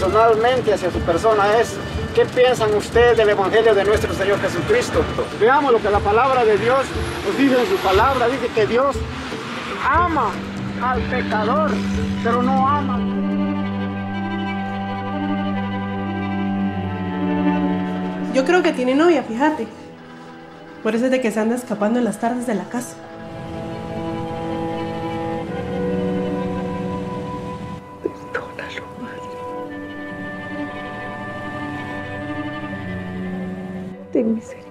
personalmente hacia su persona es: ¿qué piensan ustedes del Evangelio de nuestro Señor Jesucristo? Veamos lo que la palabra de Dios nos dice en su palabra. Dice que Dios ama al pecador, pero no ama. Yo creo que tiene novia, fíjate. Por eso es de que se anda escapando en las tardes de la casa. Perdónalo, Madre. Ten misericordia.